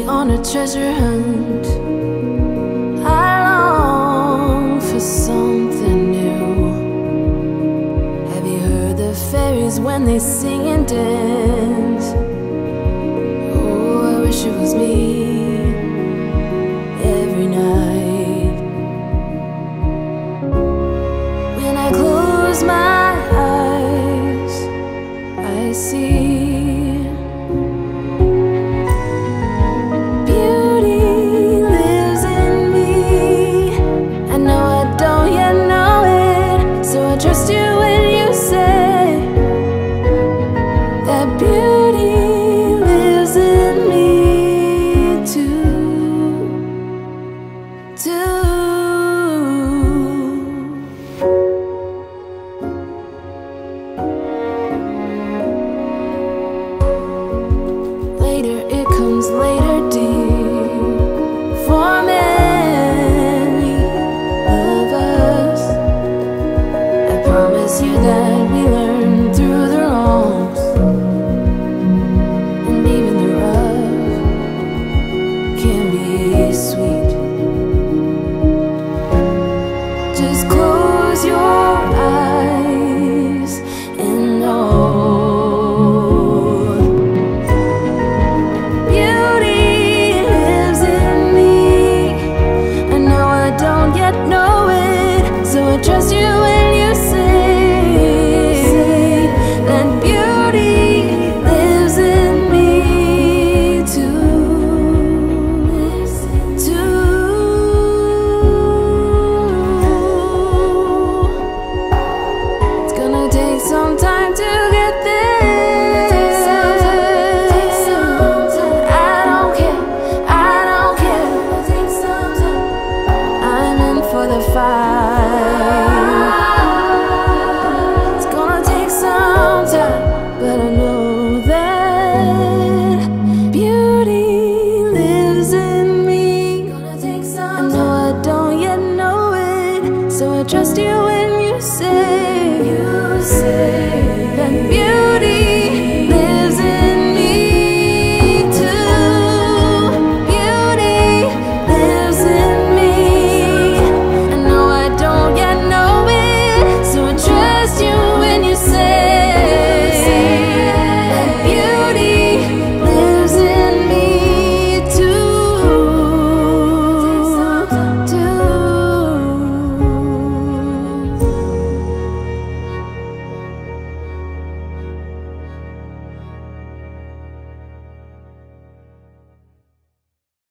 on a treasure hunt. I long for something new. Have you heard the fairies when they sing and dance? Oh, I wish it was me every night. When I close my eyes, I see trust you when you say that beauty lives in me too. Later, it comes later, dear, for many of us. Promise you that we learn through the wrongs, and even the rough can be sweet. Just close your eyes and know beauty lives in me. I know I don't yet know it, so I trust you when you say some time to get there. I don't care. I'm in for the fight. It's gonna take some time, but I know that beauty lives in me. I know I don't yet know it, so I trust you when you say that beauty